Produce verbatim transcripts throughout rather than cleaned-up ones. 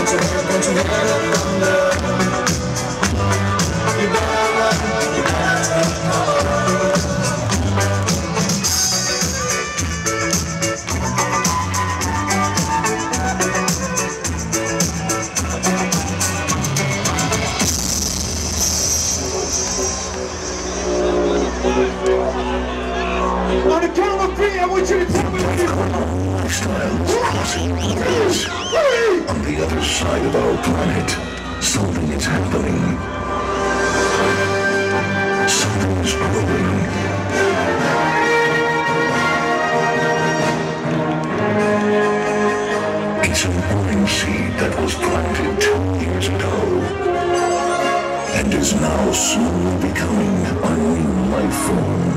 On the count of three, I want you to tell me what you lifestyles crossing borders. On the other side of our planet, something is happening. Something is growing. It's an orange seed that was planted two years ago and is now slowly becoming a new life form.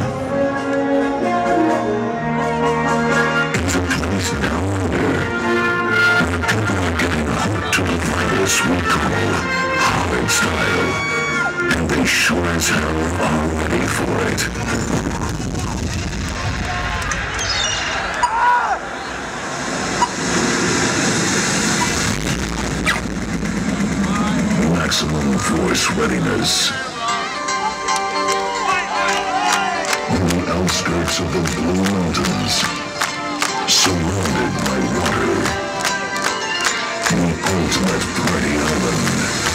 It's a place down under where people are getting hooked to the virus we call hard style, and they sure as hell are ready for it. Maximum force readiness. On the outskirts of the Blue Mountains, surrounded by water, the ultimate party island.